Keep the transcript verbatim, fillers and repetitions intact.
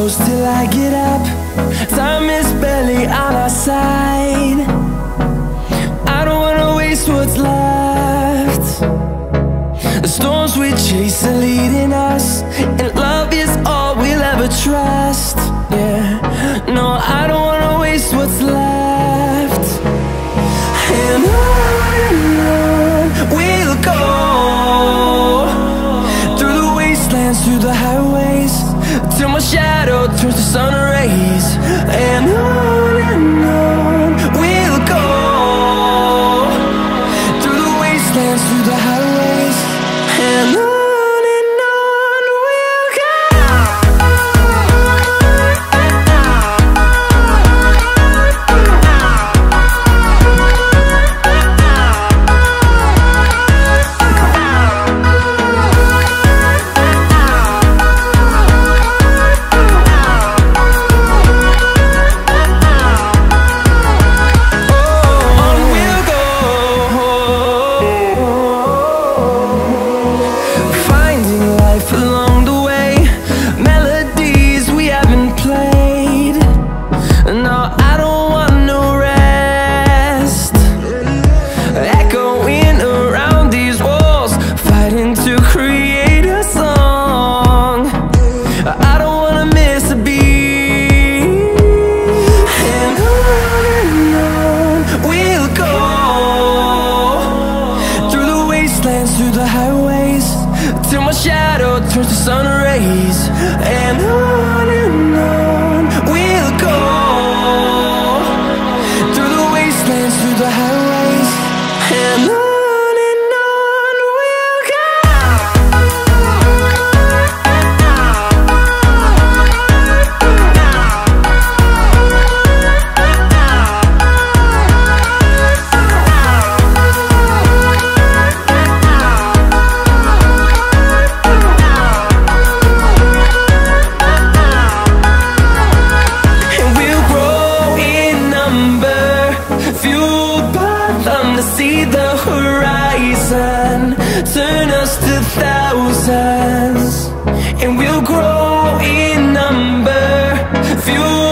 close till I get up. Time is barely on our side. I don't wanna waste what's left. The storms we chase are leading us, and love is all we'll ever trust. Yeah, no, I don't wanna waste what's left. And on and on we'll go, through the wastelands, through the highways, till my shadow turns to sun rays. And on and on we'll go, through the wastelands, through the highways, and on. Through the highways, till my shadow turns to sun rays. And on and on we'll go, through the wastelands, through the highways, and on. To see the horizon turn us to thousands, and we'll grow in number, fuel